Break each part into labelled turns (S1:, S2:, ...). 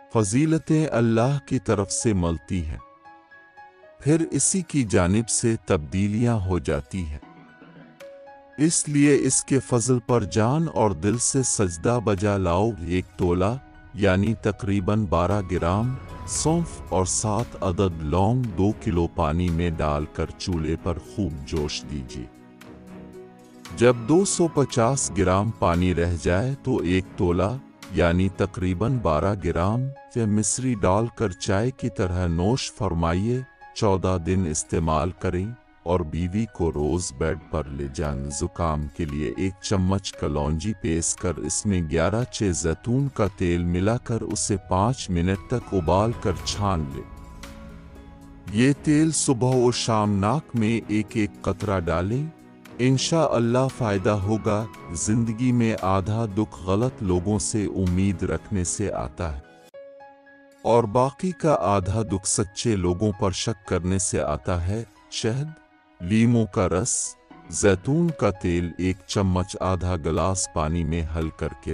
S1: फजीलतें अल्लाह की तरफ से मिलती हैं, फिर इसी की जानिब से तब्दीलियां हो जाती हैं। इसलिए इसके फजल पर जान और दिल से सजदा बजा लाओ। 1 तोला यानी तकरीबन 12 ग्राम सौंफ और 7 अदद लौंग 2 किलो पानी में डालकर चूल्हे पर खूब जोश दीजिए। जब 250 ग्राम पानी रह जाए तो 1 तोला यानी तकरीबन 12 ग्राम मिश्री डालकर चाय की तरह नोश फरमाइए। 14 दिन इस्तेमाल करें और बीवी को रोज बेड पर ले जाएं। जुकाम के लिए 1 चम्मच कलौंजी पेस कर इसमें 11 चे जैतून का तेल मिलाकर उसे 5 मिनट तक उबाल कर छान ले। ये तेल सुबह और शाम नाक में 1-1 कतरा डालें। इंशाअल्लाह फायदा होगा। जिंदगी में आधा दुख गलत लोगों से उम्मीद रखने से आता है और बाकी का आधा दुख सच्चे लोगों पर शक करने से आता है। शहद, लीमों का रस, जैतून का तेल 1 चम्मच आधा गिलास पानी में हल करके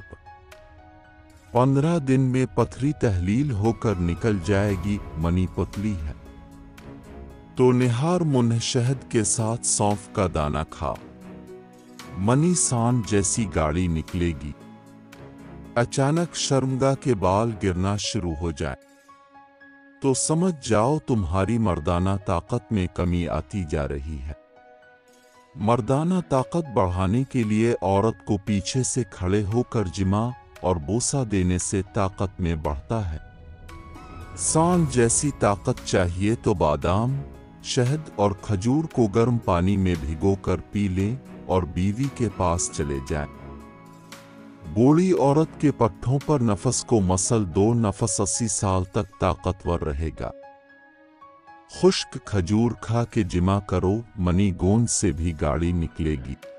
S1: 15 दिन में पथरी तहलील होकर निकल जाएगी। मनी पतली है तो निहार मुन्ह शहद के साथ सौंफ का दाना खाओ। मनी सान जैसी गाड़ी निकलेगी। अचानक शर्मगाह के बाल गिरना शुरू हो जाए तो समझ जाओ तुम्हारी मर्दाना ताकत में कमी आती जा रही है। मर्दाना ताकत बढ़ाने के लिए औरत को पीछे से खड़े होकर जिमा और बोसा देने से ताकत में बढ़ता है। सांड जैसी ताकत चाहिए तो बादाम, शहद और खजूर को गर्म पानी में भिगोकर पी लें और बीवी के पास चले जाएं। बूढ़ी औरत के पट्ठों पर नफस को मसल 2 नफस 80 साल तक ताकतवर रहेगा। खुश्क खजूर खा के जिमा करो, मनी गोंद से भी गाड़ी निकलेगी।